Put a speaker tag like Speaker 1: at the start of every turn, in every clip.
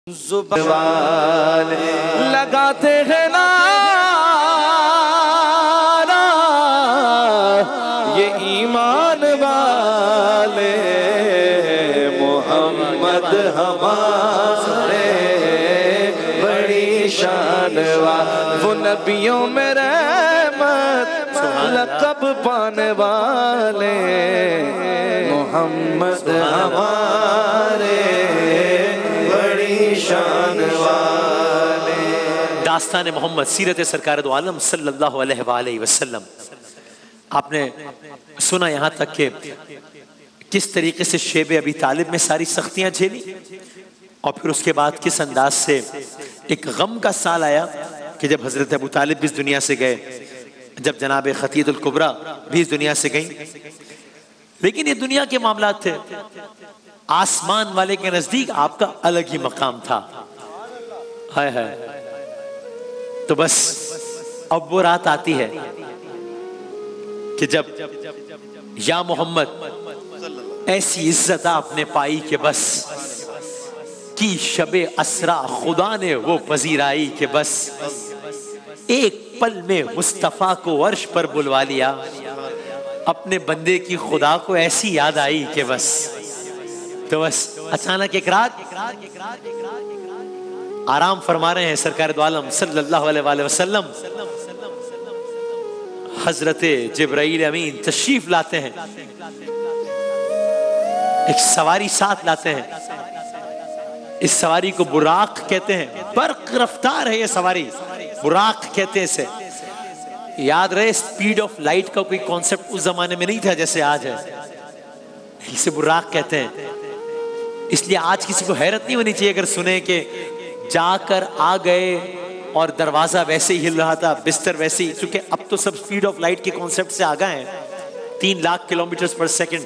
Speaker 1: जुबान लगाते हैं नारा ये ईमान वाले, मोहम्मद हमारे बड़ी शान वाले, वो नबियों में रहमत लक़ब पाने वाले, मोहम्मद हमारे शान वाले।
Speaker 2: दास्तान मोहम्मद सीरत सरकार दो आलम सल्लल्लाहु अलैहि वसल्लम। आपने सुना यहाँ तक कि किस तरीके से शेब अबी तालिब में सारी सख्तियां झेली और फिर उसके बाद किस अंदाज से एक गम का साल आया कि जब हजरत अबू तालिब भी इस दुनिया से गए, जब जनाब खतीजुल कुबरा भी इस दुनिया से गई। लेकिन ये दुनिया के मामला थे, आसमान वाले के नजदीक आपका अलग ही मकाम था। हाय हाय। तो बस अब वो रात आती है कि जब या मोहम्मद ऐसी इज्जत आपने पाई कि बस की शबे असरा खुदा ने वो पजीर आई कि बस एक पल में मुस्तफा को अर्श पर बुलवा लिया। अपने बंदे की खुदा को ऐसी याद आई कि बस, तो बस अचानक एक रात आराम फरमा रहे हैं सरकार दो आलम सल्लल्लाहु अलैहि वसल्लम। हजरत जिब्राइल अमीन तशरीफ लाते हैं, एक सवारी साथ लाते हैं। इस सवारी को बुराक कहते हैं, बर्क रफ्तार है ये सवारी, बुराक कहते हैं इसे। याद रहे स्पीड ऑफ लाइट का कोई कॉन्सेप्ट उस जमाने में नहीं था जैसे आज है, इसे बुराक कहते हैं। इसलिए आज किसी को हैरत नहीं होनी चाहिए अगर सुने कि जाकर आ गए और दरवाजा वैसे ही हिल रहा था, बिस्तर वैसे ही, क्योंकि अब तो सब स्पीड ऑफ लाइट के कॉन्सेप्ट से आ गए हैं। 3 लाख किलोमीटर पर सेकंड।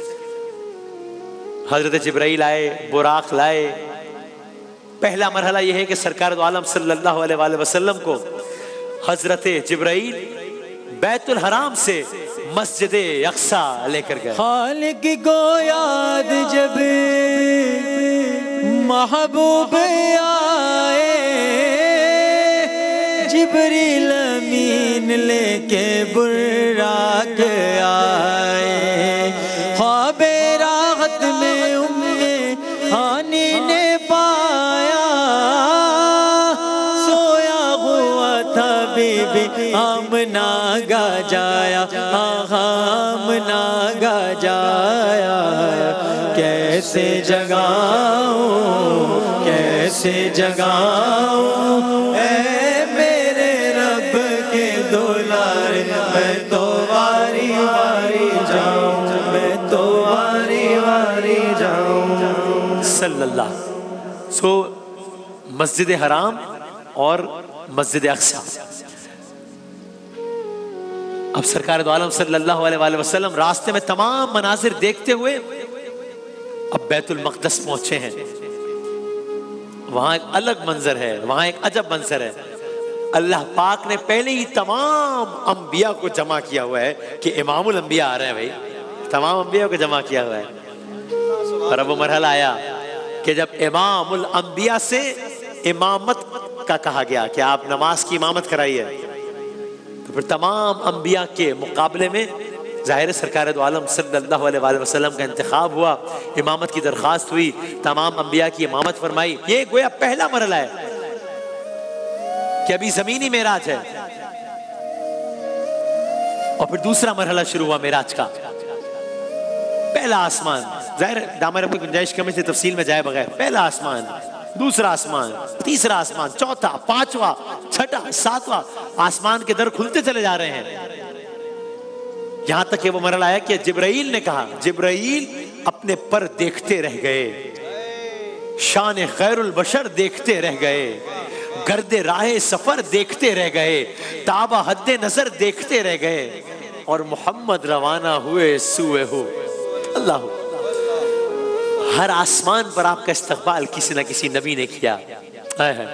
Speaker 2: हजरत जिब्राइल आए, बुराक लाए। पहला मरहला यह है कि सरकार दो आलम सल्लल्लाहु अलैहि वसल्लम को हजरत जिब्राइल बैतुल हराम से मस्जिद अक्सा लेकर गए।
Speaker 3: खालिक को याद जब महबूब आए, जिब्रील अमीन लेके बुराक आए। ख्वाबे राहत में उम्मे हानी ने पाया, सोया हुआ था बीबी आमना गा जाया, आमना गा जाया। कैसे जगाऊं, कैसे जगाऊं, ऐ मेरे रब के दुलारे, मैं तो वारी वारी जाऊं, मैं तो वारी वारी जाऊं।
Speaker 2: सल्लल्लाहु। सो मस्जिद हराम और मस्जिद अक्सा। अब सरकार दो आलम सल्लल्लाहु अलैहि वसल्लम रास्ते में तमाम मनाजिर देखते हुए अब बैतुल मक़दस पहुंचे हैं। वहां एक अलग मंजर है, वहां एक अजब मंजर है। अल्लाह पाक ने पहले ही तमाम अंबिया को जमा किया हुआ है कि इमामुल अंबिया आ रहे हैं भाई, तमाम अंबिया को जमा किया हुआ है। और अब वो मरहला आया कि जब इमामुल अंबिया से इमामत का कहा गया कि आप नमाज की इमामत कराइए, तो फिर तमाम अंबिया के मुकाबले में ज़ाहिर सरकार दो आलम सल्लल्लाहु अलैहि वसल्लम का इंतखाब हुआ, इमामत की दरख्वास्त हुई, तमाम अंबिया की इमामत फरमाई। ये गोया पहला मरहला है कि अभी ज़मीनी मेराज है। और फिर दूसरा मरहला शुरू हुआ मेराज का। पहला आसमान, ज़ाहिर दामन अपनी गुंजाइश कमी से तफसील में जाए बगैर, पहला आसमान, दूसरा आसमान, तीसरा आसमान, चौथा, पांचवा, छठा, सातवां आसमान के दर खुलते चले जा रहे हैं। यहां तक कि वो मरहला आया कि जिब्राइल ने कहा, जिब्राइल अपने पर देखते रह गए, शान खैरुल बशर देखते रह गए, गर्दे राहे सफर देखते रह गए, ताबा हद्दे नजर देखते रह गए, और मोहम्मद रवाना हुए सुए हो। अल्लाह, हर आसमान पर आपका इस्तकबाल किसी ना किसी नबी ने किया है।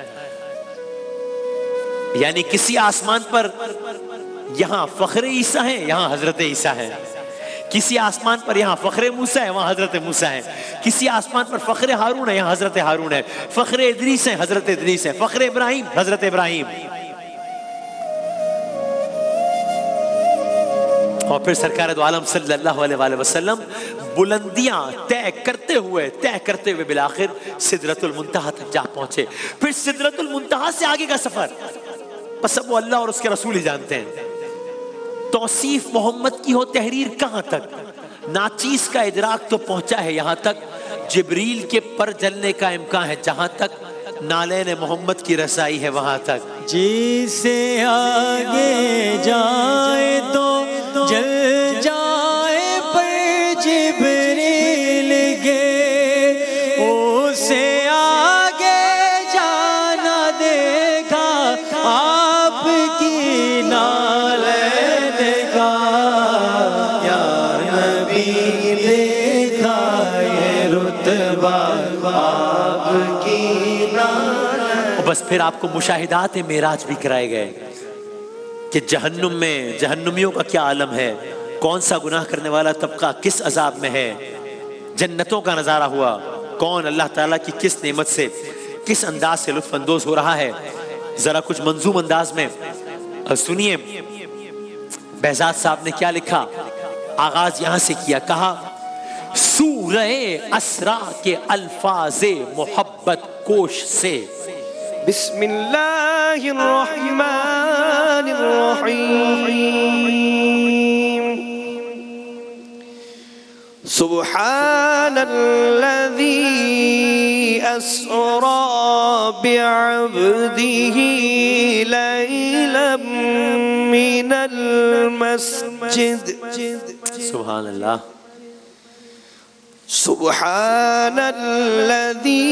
Speaker 2: यानी किसी आसमान पर यहाँ फख्र ईसा है, यहाँ हजरत ईसा है। किसी आसमान पर यहाँ फखरे मूसा है, वहाँ हजरत मूसा है। किसी आसमान पर फखरे हारून है, यहाँ हजरत हारून है। फखरे इदरीस है, हजरत इदरीस है। फखरे इब्राहिम, हजरत इब्राहिम। और फिर सरकार दो आलम सल्लल्लाहु अलैहि वसल्लम बुलंदियां तय करते हुए बिलाखिर सिदरतुल मुंतहा तक जा पहुंचे। फिर सिदरतुल मुंतहा से आगे का सफर बस अब वो अल्लाह और उसके रसूल ही जानते हैं। तौसीफ मोहम्मद की हो तहरीर कहां तक, नाचीज का इदराक तो पहुंचा है यहां तक, जिब्रील के पर जलने का इम्कान है जहां तक, नालेन मोहम्मद की रसाई है वहां तक।
Speaker 3: जिसे आगे जाए तो जल जाए पर जिब्रील गे, उसे आगे जाना देगा आपकी नालेन का। या नबी देखा ये रुतबा आपकी नालेन।
Speaker 2: बस फिर आपको मुशाहिदात मेराज भी कराए गए कि जहन्नुम में जहन्नुमियों का क्या आलम है, कौन सा गुनाह करने वाला तबका किस अजाब में है। जन्नतों का नजारा हुआ, कौन अल्लाह ताला की किस नेमत से किस अंदाज से लुत्फ अंदोज हो रहा है। जरा कुछ मंजूम अंदाज में सुनिए बहजाद साहब ने क्या लिखा। आगाज यहां से किया, कहा सूरह असरा के अल्फाज़े मोहब्बत कोश से।
Speaker 1: बिस्मिल्लाहिर्रहमानिर्रहीम। सुब्हानल्लज़ी अस्रा बिअब्दिही लैलन मिनल मस्जिद।
Speaker 2: सुभान अल्लाह।
Speaker 1: सुब्हानल्लज़ी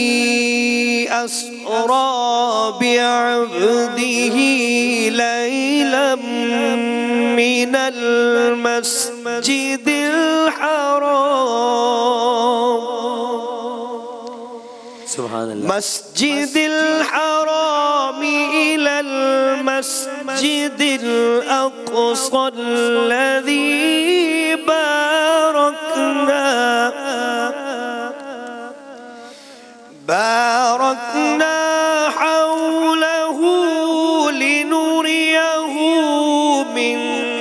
Speaker 1: अस्रा बिअब्दिही लैलन मिनल मस्जिदिल हराम।
Speaker 2: सुभान अल्लाह।
Speaker 1: मस्जिदिल हराम इलल मस्जिदिल अक़सा अल्लज़ी बारकना हौलहू लिनुरियहू मिन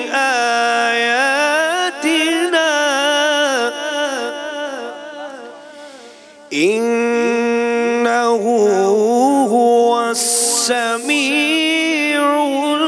Speaker 1: आयातिना इन्नहू हुवस्समीउल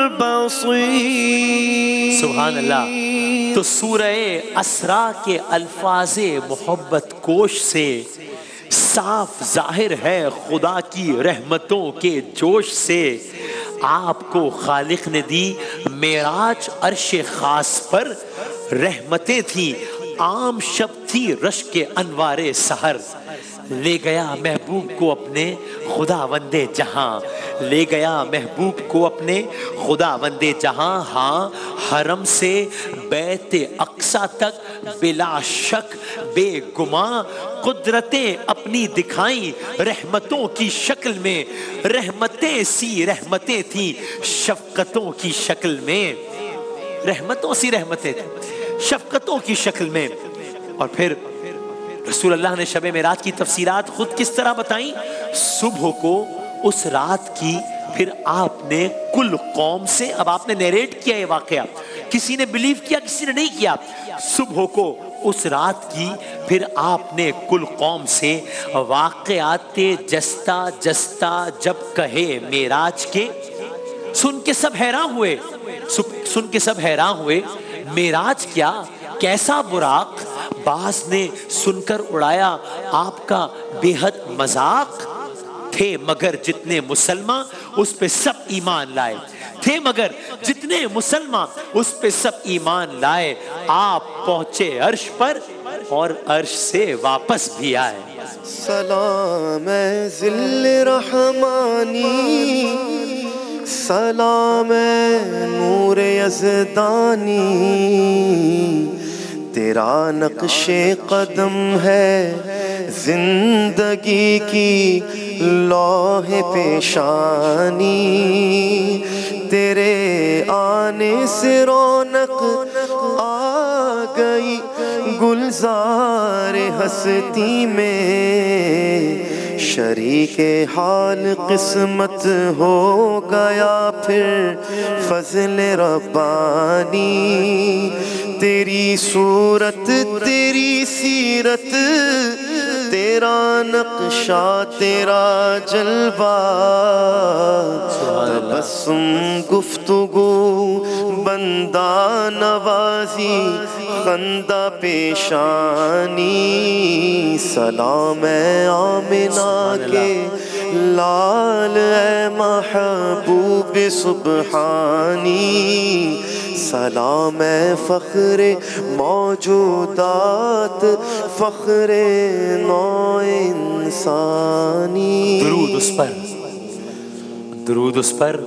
Speaker 1: बसीर।
Speaker 2: सुभान अल्लाह। तो सूरह असरा के अल्फाज़े मोहब्बत कोश से साफ जाहिर है खुदा की रहमतों के जोश से आपको खालिक ने दी मेराज। अर्शे खास पर रहमतें थी, आम शब थी रश के अनवारे सहर। ले गया महबूब को अपने खुदा वंदे जहां, ले गया महबूब को अपने खुदा वंदे जहां। हाँ, हरम से बैते अक्सा तक बिला शक बेगुमा कुदरतें अपनी दिखाई रहमतों की शक्ल में। रहमतें सी रहमतें थी शफकतों की शक्ल में, रहमतों सी रहमतें थी शफकतों की शक्ल में। और फिर रसूल अल्लाह ने शब मेराज की तफसीरात खुद किस तरह बताई। सुबह को उस रात की फिर आपने कुल कौम से, अब आपने नरेट किया ये वाकया, किसी ने बिलीव किया किसी ने नहीं किया। सुबह को उस रात की फिर आपने कुल कौम से वाकयाते जस्ता जस्ता जब कहे मेराज के, सुन के सब हैरान हुए। मेराज क्या, कैसा बुराक। बास ने सुनकर उड़ाया आपका बेहद मजाक। थे मगर जितने मुसलमान उस पे सब ईमान लाए, थे मगर जितने मुसलमान उस पे सब ईमान लाए। आप पहुंचे अर्श पर और अर्श से वापस भी आए।
Speaker 1: सलाम ज़िल रहमानी, सलाम नूर यज़दानी, तेरा नक्शे कदम है जिंदगी की लौहे पेशानी, तेरे आने से रौनक आ गई गुलजार हस्ती में। शरीके हाल किस्मत हो गया फिर फजल रब्बानी, तेरी सूरत तेरी सीरत तेरा नक्शा तेरा जलवा, तबस्सुम गुफ्तगू बंदा नवाजी खंदा पेशानी। सलाम है आमिना के लाल है महबूब सुबहानी, सलाम है फ़ख्रे मौजूदात फ़ख्रे नौ इंसानी।
Speaker 2: दुरूद उस पर, दुरूद उस पर,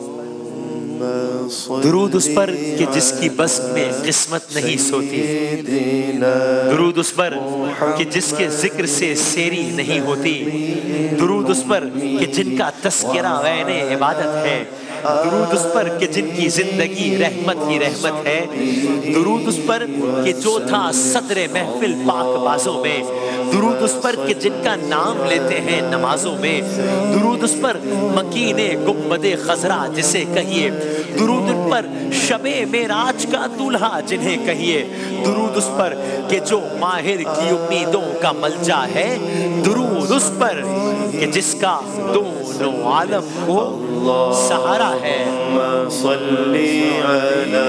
Speaker 2: दुरूद उस पर कि जिसकी बस में किस्मत नहीं सोती, दुरूद उस पर कि जिसके जिक्र से सेरी नहीं होती, दुरूद उस पर कि जिनका तस्करा वैने इबादत है, दुरूद उस पर कि जिनकी जिंदगी रहमत ही रहमत है, दुरूद उस पर कि जो था सदरे महफिल पाक बाजों में, दुरूद उस पर कि जिनका नाम लेते हैं नमाजों में, दुरूद उस पर मकीने गुम्बदे खजरा जिसे कहिए, दुरूद उन पर शबे मेराज का दूल्हा जिन्हें कहिए, दुरूद उस पर कि जो माहिर की उम्मीदों का मलजा है, दुरूद उस पर कि जिसका दोनों आलम को सहारा है।
Speaker 1: सल्ली अला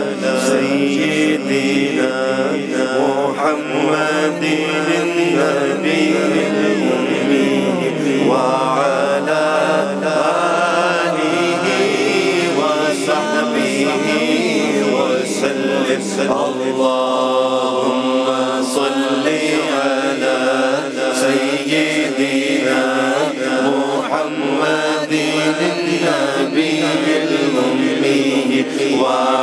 Speaker 1: सय्यिदिना मुहम्मदिन नबील उम्मी व अला आलिही व सहबिही व सल्लिम। अल्लाहुम्मा सल्ली अला सय्यिदिना मुहम्मदिन नबील उम्मी व